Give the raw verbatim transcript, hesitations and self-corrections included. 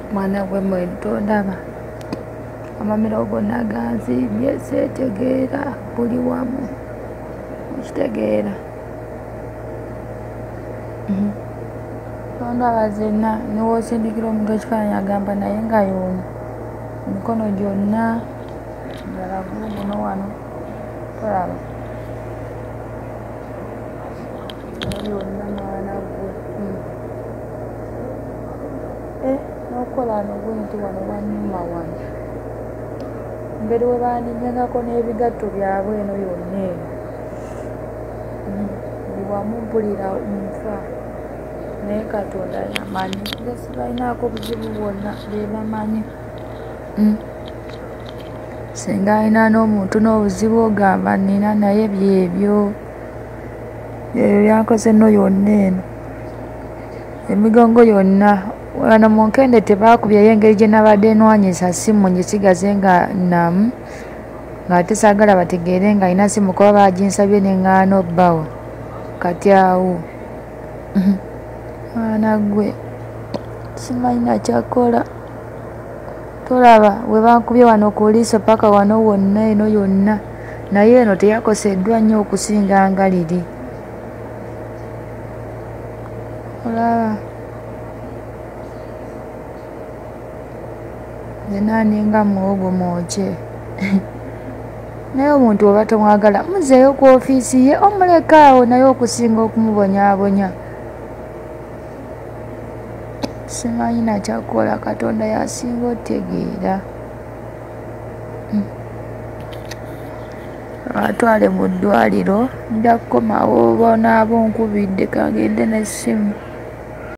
mwana gwe mwe tondaba amamiro gonna ganzimbye seetegeera buli wamu okitegeera tondaba zenna niwoosindikira omuntu ekifaananyi agamba naye nga y'ono emikono gyonna ddala gulu guno wano tolaba yonna mwana gwe n'okukola wano gwe nti wano wanyuma wano engeri we baaninyagako n'ebigatto byabwe eno yonna eno buli wamu mpulira nfa naye Katonda yamanyi besi balinaako obuzibu bwonna be bamanyi singa alina n'omuntu n'obuzibu ogamba nina naye byebyo ebyo byankoze no yonna eno emigongo yonna wano mu Nkende tebaakubyayo engeri gye nabadde nwanyisa simu ngisigaze nga namu ng'ate saagala bategeere nga alina simu kuba baaginsabye ne ŋŋaana obbawa kati awo mwana gwe simanyi na kyakola tolaba we bankubye wano ku liiso paka wano wonna eno yonna naye eno teyakoseddwa nnyo okusinga nga liri olaba zenaninga muwogo mwoke naye omuntu oba tomwagala muzeeyo ku ofiisi ye omuleka awo naye okusinga okumubonyaabonya simanyi nakyakola Katonda yasinga otegeera atwale mu ddwaliro nja kukomawo bonaabo nkubidde kagende n'essimu